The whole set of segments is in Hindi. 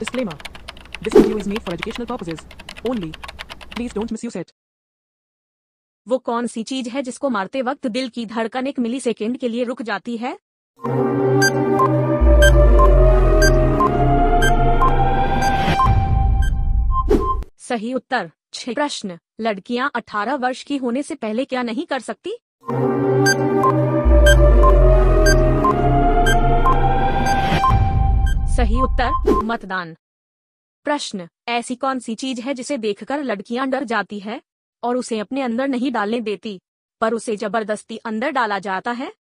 Disclaimer. This video is made for educational purposes only. Please don't misuse it. वो कौन सी चीज है जिसको मारते वक्त दिल की धड़कन 1 मिलीसेकेंड के लिए रुक जाती है? सही उत्तर 6। प्रश्न, लड़कियां 18 वर्ष की होने से पहले क्या नहीं कर सकती? सही उत्तर मतदान। प्रश्न, ऐसी कौन सी चीज है जिसे देखकर लड़कियां डर जाती है और उसे अपने अंदर नहीं डालने देती, पर उसे जबरदस्ती अंदर डाला जाता है?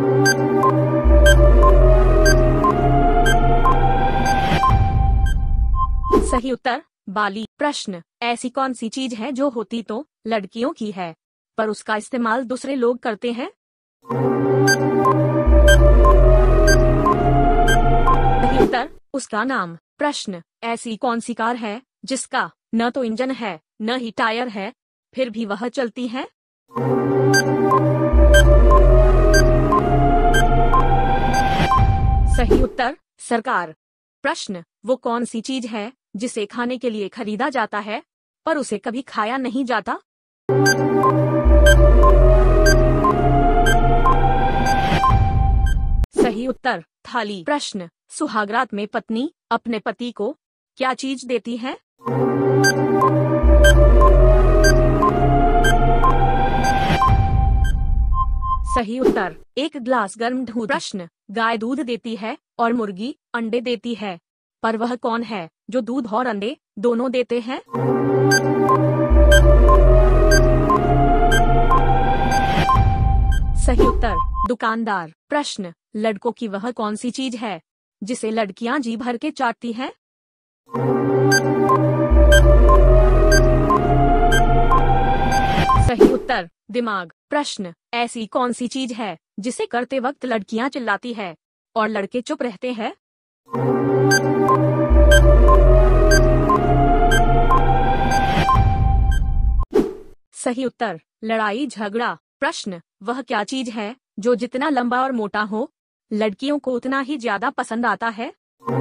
सही उत्तर बाली। प्रश्न, ऐसी कौन सी चीज है जो होती तो लड़कियों की है, पर उसका इस्तेमाल दूसरे लोग करते हैं? सही उत्तर उसका नाम। प्रश्न, ऐसी कौन सी कार है जिसका न तो इंजन है न ही टायर है, फिर भी वह चलती है? सही उत्तर सरकार। प्रश्न, वो कौन सी चीज है जिसे खाने के लिए खरीदा जाता है पर उसे कभी खाया नहीं जाता? सही उत्तर थाली। प्रश्न, सुहागरात में पत्नी अपने पति को क्या चीज देती है? सही उत्तर 1 गिलास गर्म दूध। प्रश्न, गाय दूध देती है और मुर्गी अंडे देती है, पर वह कौन है जो दूध और अंडे दोनों देते हैं? सही उत्तर दुकानदार। प्रश्न, लड़कों की वह कौन सी चीज है जिसे लड़कियां जी भर के चाटती हैं? सही उत्तर दिमाग। प्रश्न, ऐसी कौन सी चीज है जिसे करते वक्त लड़कियां चिल्लाती है और लड़के चुप रहते हैं? सही उत्तर लड़ाई झगड़ा। प्रश्न, वह क्या चीज है जो जितना लंबा और मोटा हो लड़कियों को उतना ही ज्यादा पसंद आता है?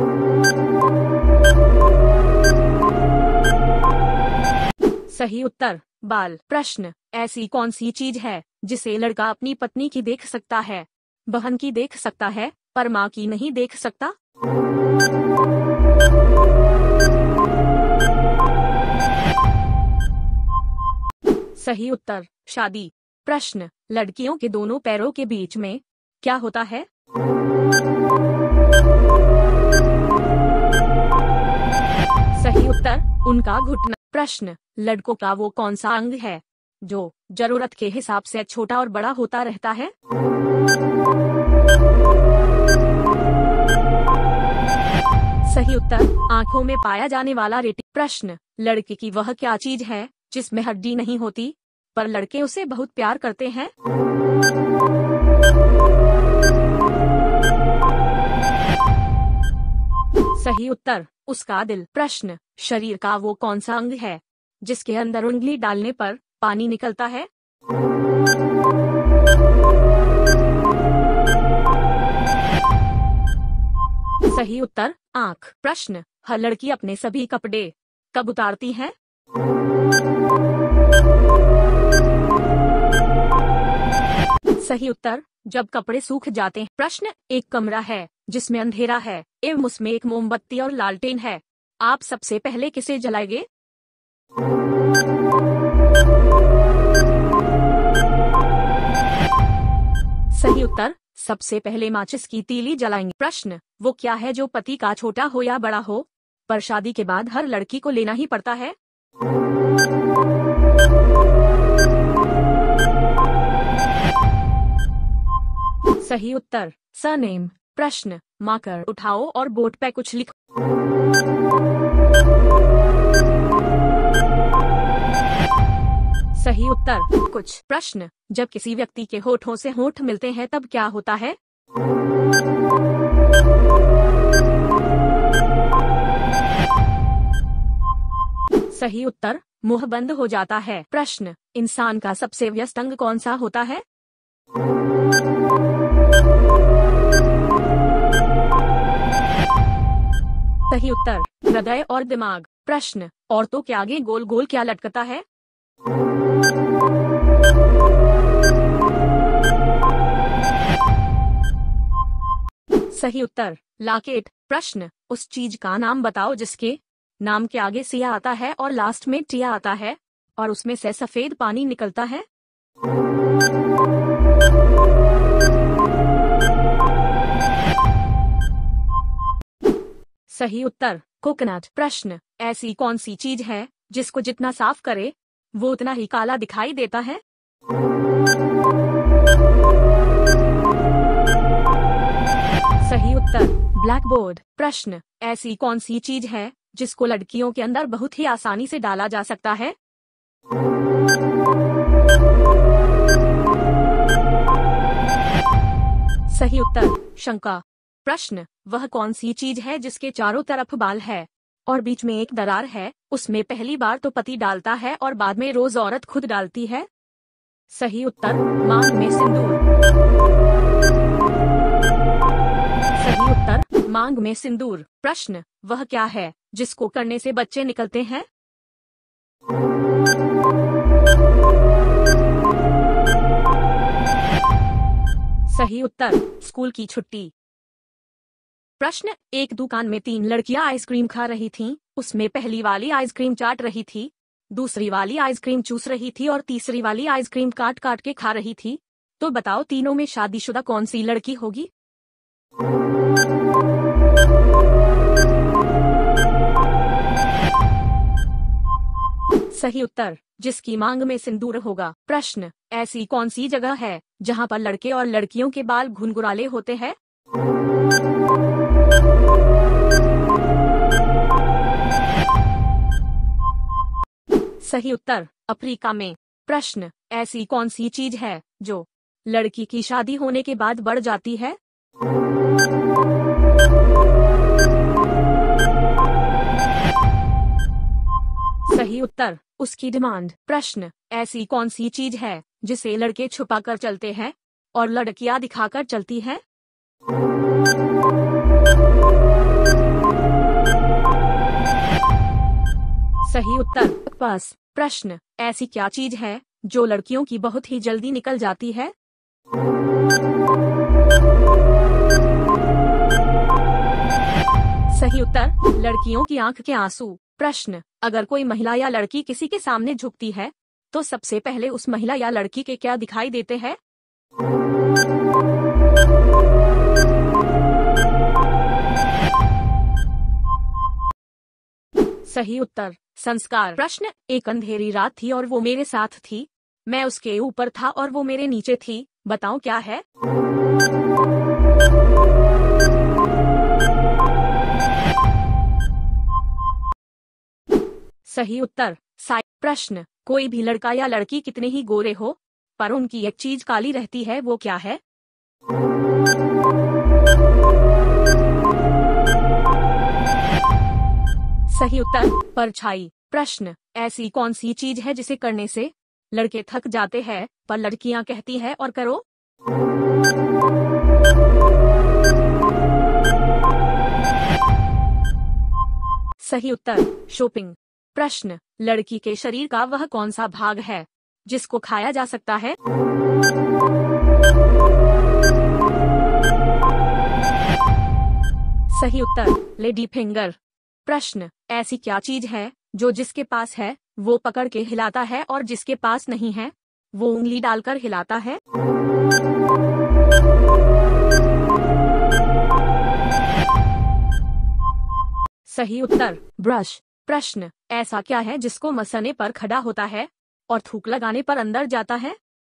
सही उत्तर बाल। प्रश्न, ऐसी कौन सी चीज है जिसे लड़का अपनी पत्नी की देख सकता है, बहन की देख सकता है, पर माँ की नहीं देख सकता? सही उत्तर शादी। प्रश्न, लड़कियों के दोनों पैरों के बीच में क्या होता है? सही उत्तर उनका घुटना। प्रश्न, लड़कों का वो कौन सा अंग है जो जरूरत के हिसाब से छोटा और बड़ा होता रहता है? सही उत्तर आंखों में पाया जाने वाला रेटिना। प्रश्न, लड़के की वह क्या चीज है जिसमें हड्डी नहीं होती पर लड़के उसे बहुत प्यार करते हैं? सही उत्तर उसका दिल। प्रश्न, शरीर का वो कौन सा अंग है जिसके अंदर उंगली डालने पर पानी निकलता है? सही उत्तर आंख। प्रश्न, हर लड़की अपने सभी कपड़े कब उतारती है? सही उत्तर जब कपड़े सूख जाते हैं। प्रश्न, एक कमरा है जिसमें अंधेरा है एवं उसमें एक मोमबत्ती और लालटेन है, आप सबसे पहले किसे जलाएंगे? सही उत्तर सबसे पहले माचिस की तीली जलाएंगे। प्रश्न, वो क्या है जो पति का छोटा हो या बड़ा हो पर शादी के बाद हर लड़की को लेना ही पड़ता है? सही उत्तर सरनेम। प्रश्न, मार्कर उठाओ और बोर्ड पे कुछ लिखो। सही उत्तर कुछ। प्रश्न, जब किसी व्यक्ति के होठों से होठ मिलते हैं तब क्या होता है? सही उत्तर मुंह बंद हो जाता है। प्रश्न, इंसान का सबसे व्यस्त अंग कौन सा होता है? सही उत्तर हृदय और दिमाग। प्रश्न औरतों के आगे गोल गोल क्या लटकता है? सही उत्तर लाकेट। प्रश्न उस चीज का नाम बताओ जिसके नाम के आगे सिया आता है और लास्ट में टिया आता है और उसमें से सफेद पानी निकलता है। सही उत्तर कोकोनट। प्रश्न ऐसी कौन सी चीज है जिसको जितना साफ करे वो उतना ही काला दिखाई देता है? सही उत्तर ब्लैक बोर्ड। प्रश्न ऐसी कौन सी चीज है जिसको लड़कियों के अंदर बहुत ही आसानी से डाला जा सकता है? सही उत्तर शंका। प्रश्न वह कौन सी चीज है जिसके चारों तरफ बाल है और बीच में एक दरार है, उसमें पहली बार तो पति डालता है और बाद में रोज औरत खुद डालती है? सही उत्तर मांग में सिंदूर। सही उत्तर मांग में सिंदूर। प्रश्न वह क्या है जिसको करने से बच्चे निकलते हैं? सही उत्तर स्कूल की छुट्टी। प्रश्न एक दुकान में 3 लड़कियां आइसक्रीम खा रही थीं, उसमें पहली वाली आइसक्रीम चाट रही थी, दूसरी वाली आइसक्रीम चूस रही थी और तीसरी वाली आइसक्रीम काट काट के खा रही थी। तो बताओ तीनों में शादीशुदा कौन सी लड़की होगी? सही उत्तर जिसकी मांग में सिंदूर होगा। प्रश्न ऐसी कौन सी जगह है जहां पर लड़के और लड़कियों के बाल घुंघराले होते हैं? सही उत्तर अफ्रीका में। प्रश्न ऐसी कौन सी चीज है जो लड़की की शादी होने के बाद बढ़ जाती है? सही उत्तर उसकी डिमांड। प्रश्न ऐसी कौन सी चीज है जिसे लड़के छुपा कर चलते हैं और लड़कियां दिखाकर चलती हैं? सही उत्तर पास। प्रश्न ऐसी क्या चीज है जो लड़कियों की बहुत ही जल्दी निकल जाती है? सही उत्तर लड़कियों की आंख के आंसू। प्रश्न अगर कोई महिला या लड़की किसी के सामने झुकती है तो सबसे पहले उस महिला या लड़की के क्या दिखाई देते हैं? सही उत्तर संस्कार। प्रश्न एक अंधेरी रात थी और वो मेरे साथ थी, मैं उसके ऊपर था और वो मेरे नीचे थी, बताओ क्या है? सही उत्तर साई। प्रश्न कोई भी लड़का या लड़की कितने ही गोरे हो पर उनकी एक चीज काली रहती है, वो क्या है? सही उत्तर परछाई। प्रश्न ऐसी कौन सी चीज है जिसे करने से लड़के थक जाते हैं पर लड़कियां कहती है और करो? सही उत्तर शॉपिंग। प्रश्न लड़की के शरीर का वह कौन सा भाग है जिसको खाया जा सकता है? सही उत्तर लेडी फिंगर। प्रश्न ऐसी क्या चीज है जो जिसके पास है वो पकड़ के हिलाता है और जिसके पास नहीं है वो उंगली डालकर हिलाता है? सही उत्तर ब्रश। प्रश्न ऐसा क्या है जिसको मसने पर खड़ा होता है और थूक लगाने पर अंदर जाता है?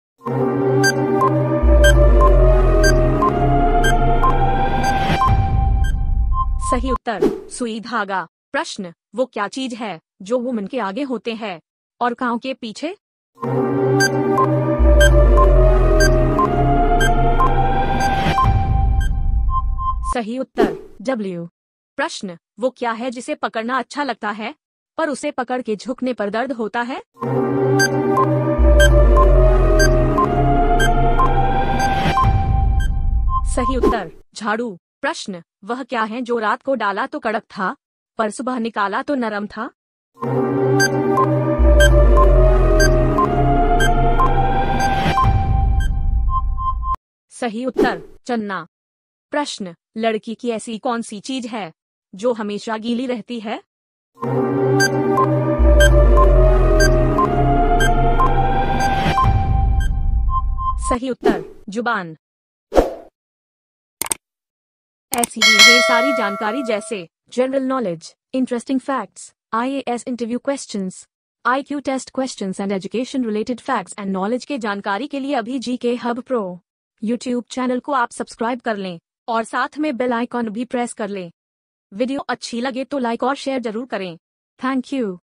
सही उत्तर सुई धागा। प्रश्न वो क्या चीज है जो वुमन के आगे होते हैं और कांव के पीछे? सही उत्तर W। प्रश्न वो क्या है जिसे पकड़ना अच्छा लगता है पर उसे पकड़ के झुकने पर दर्द होता है? सही उत्तर झाड़ू। प्रश्न वह क्या है जो रात को डाला तो कड़क था पर सुबह निकाला तो नरम था। सही उत्तर चन्ना। प्रश्न, लड़की की ऐसी कौन सी चीज है जो हमेशा गीली रहती है? सही उत्तर जुबान। ऐसी ही ढेर सारी जानकारी जैसे general knowledge, interesting facts, IAS interview questions, IQ test questions and education related facts and knowledge के जानकारी के लिए अभी GK hub pro YouTube channel को आप सब्सक्राइब कर लें और साथ में बेल आइकॉन भी प्रेस कर लें। वीडियो अच्छी लगे तो लाइक और शेयर जरूर करें। Thank you.